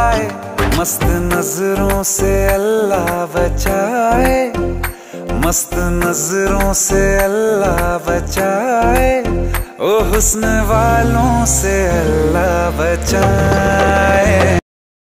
आए, मस्त नजरों से अल्लाह बचाए, मस्त नजरों से अल्लाह बचाए, ओ हुस्न वालों से अल्लाह बचाए।